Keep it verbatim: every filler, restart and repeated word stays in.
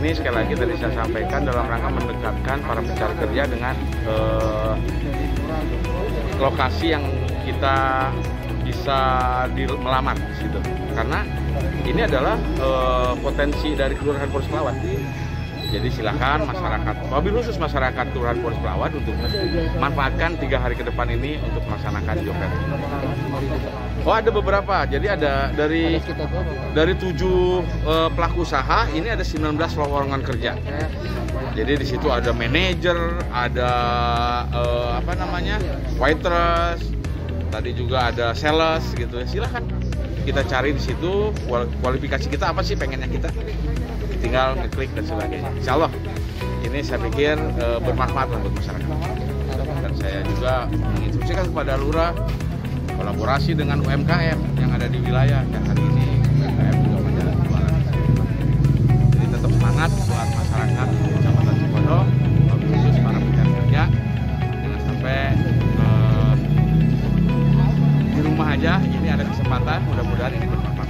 ini sekali lagi tadi saya sampaikan dalam rangka mendekatkan para pencari kerja dengan eh, lokasi yang kita bisa di, melamar di situ. Karena ini adalah eh, potensi dari Kelurahan Forest Pelawat. Jadi silakan masyarakat, wabil khusus masyarakat Kelurahan Forest Pelawat untuk manfaatkan tiga hari ke depan ini untuk melaksanakan job fair. Oh, ada beberapa. Jadi ada dari dari tujuh uh, pelaku usaha, ini ada sembilan belas lowongan kerja. Jadi di situ ada manajer, ada uh, apa namanya, waitress, tadi juga ada sales gitu ya. Silakan kita cari di situ kualifikasi kita apa sih pengennya kita. Tinggal ngeklik dan sebagainya. Insya Allah ini saya pikir e, bermanfaat untuk masyarakat. Dan saya juga menginstruksikan kepada Lurah kolaborasi dengan U M K M yang ada di wilayah yang hari ini U M K M juga menjalankan jualan. Jadi tetap semangat buat masyarakat Kecamatan Cipondo, khusus para pencari kerja, jangan sampai e, di rumah aja. Ini ada kesempatan, mudah-mudahan ini bermanfaat.